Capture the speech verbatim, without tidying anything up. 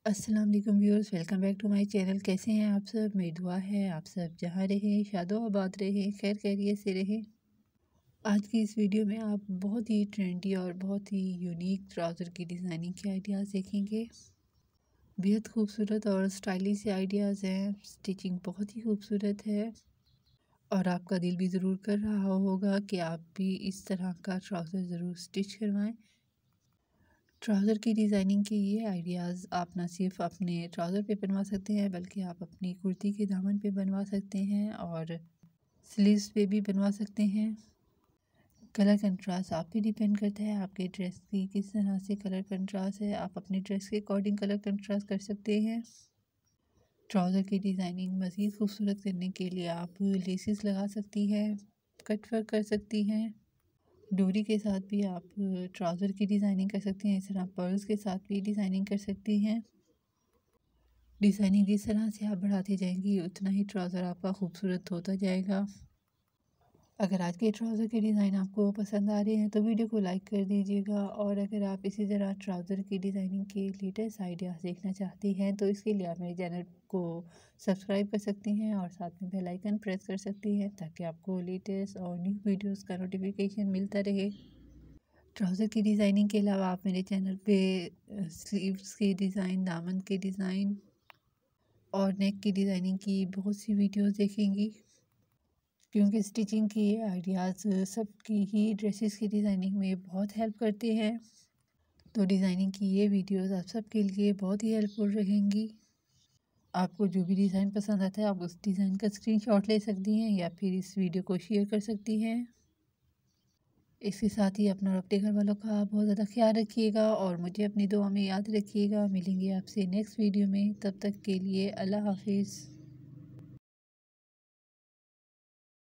अस्सलाम वालेकुम viewers, welcome back to my channel. कैसे हैं आप सब? मेरी दुआ है आप सब जहाँ रहें शादो आबाद रहें, खैर खैरियत से रहें। आज की इस वीडियो में आप बहुत ही ट्रेंडी और बहुत ही यूनिक ट्राउज़र की डिज़ाइनिंग के आइडियाज़ देखेंगे। बेहद खूबसूरत और स्टाइलिश से आइडियाज़ हैं। स्टिचिंग बहुत ही खूबसूरत है और आपका दिल भी ज़रूर कर रहा होगा कि आप भी इस तरह का ट्राउज़र ज़रूर स्टिच करवाएँ। ट्राउज़र की डिज़ाइनिंग के ये आइडियाज़ आप ना सिर्फ अपने ट्राउज़र पे बनवा सकते हैं, बल्कि आप अपनी कुर्ती के दामन पे बनवा सकते हैं और स्लीव्स पे भी बनवा सकते हैं। कलर कंट्रास्ट आप पे डिपेंड करता है, आपके ड्रेस की किस तरह से कलर कंट्रास्ट है। आप अपने ड्रेस के अकॉर्डिंग कलर कंट्रास्ट कर सकते हैं। ट्राउज़र की डिज़ाइनिंग मज़ीद खूबसूरत करने के लिए आप लेसेस लगा सकती हैं, कट वर्क कर सकती हैं। डोरी के साथ भी आप ट्राउज़र की डिज़ाइनिंग कर सकती हैं। इस तरह पर्ल्स के साथ भी डिज़ाइनिंग कर सकती हैं। डिज़ाइनिंग जिस तरह से आप बढ़ाती जाएंगी उतना ही ट्राउज़र आपका खूबसूरत होता जाएगा। अगर आज के ट्राउज़र के डिज़ाइन आपको पसंद आ रहे हैं तो वीडियो को लाइक कर दीजिएगा, और अगर आप इसी तरह ट्राउज़र की डिज़ाइनिंग के लेटेस्ट आइडियाज़ देखना चाहती हैं तो इसके लिए आप मेरे चैनल को सब्सक्राइब कर सकती हैं और साथ में बेल आइकन प्रेस कर सकती हैं, ताकि आपको लेटेस्ट और न्यू वीडियोस का नोटिफिकेशन मिलता रहे। ट्राउज़र की डिज़ाइनिंग के अलावा आप मेरे चैनल पे स्लीव्स के डिज़ाइन, दामन के डिज़ाइन और नेक की डिज़ाइनिंग की बहुत सी वीडियोस देखेंगी, क्योंकि स्टिचिंग के आइडियाज़ सबकी ही ड्रेसेस की डिज़ाइनिंग में बहुत हेल्प करते हैं। तो डिज़ाइनिंग की ये वीडियोस आप सबके लिए बहुत ही हेल्पफुल रहेंगी। आपको जो भी डिज़ाइन पसंद आता है आप उस डिज़ाइन का स्क्रीनशॉट ले सकती हैं या फिर इस वीडियो को शेयर कर सकती हैं। इसके साथ ही अपना और अपने घर वालों का बहुत ज़्यादा ख्याल रखिएगा और मुझे अपनी दुआ में याद रखिएगा। मिलेंगे आपसे नेक्स्ट वीडियो में, तब तक के लिए अल्लाह हाफिज़।